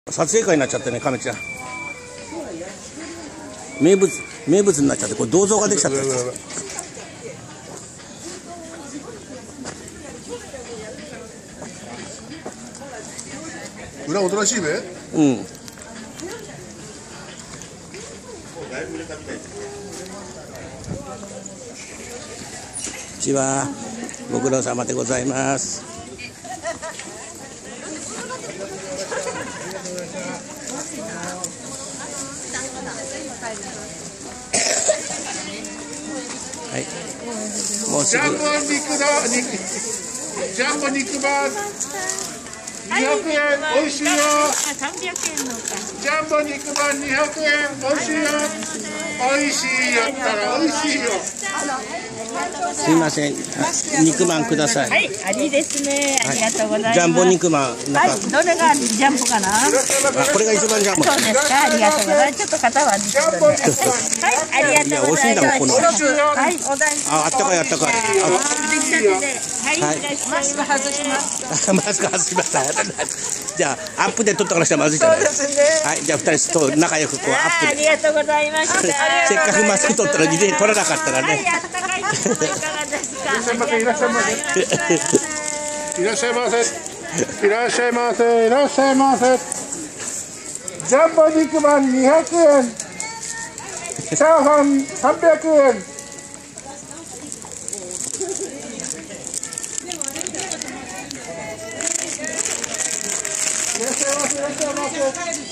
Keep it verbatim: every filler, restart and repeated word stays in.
撮影会になっちゃってね、亀ちゃん。名物、名物になっちゃって、これ銅像ができちゃって。 裏おとなしいべ。 うん。こんにちは。ご苦労様でございます。はい。もうすぐ。 ジャンボ肉だ、肉。ジャンボ肉バー。にひゃくえん、美味しいよ。 三百円のか。 ジャンボ肉まんにひゃくえん、美味しいよ。美味しいよったら美味しいよ。 すいません、肉まんください。 はい、ありですね。ありがとうございます。 ジャンボ肉まん。 はい、どれがジャンボかな。 あ、これが一番ジャンボ。 そうですか。ありがとうございます。ちょっと型は肉で。はい、ありがとうございます。はい、お大事に。 あ、あったかいあったかい。 はい、マスク外します。 マスク外しました。じゃあ、アップで撮ったからしたらまずいじゃない。はい、じゃあ、二人と仲良くこう、アップで。 ありがとうございました。 せっかくマスク取ったら、事前に取らなかったらね。 いらっしゃいませ。いらっしゃいませ。いらっしゃいませ。いらっしゃいませ。ジャンボ肉まんにひゃくえん。チャーハンさんびゃくえん。いらっしゃいませ。いらっしゃいませ。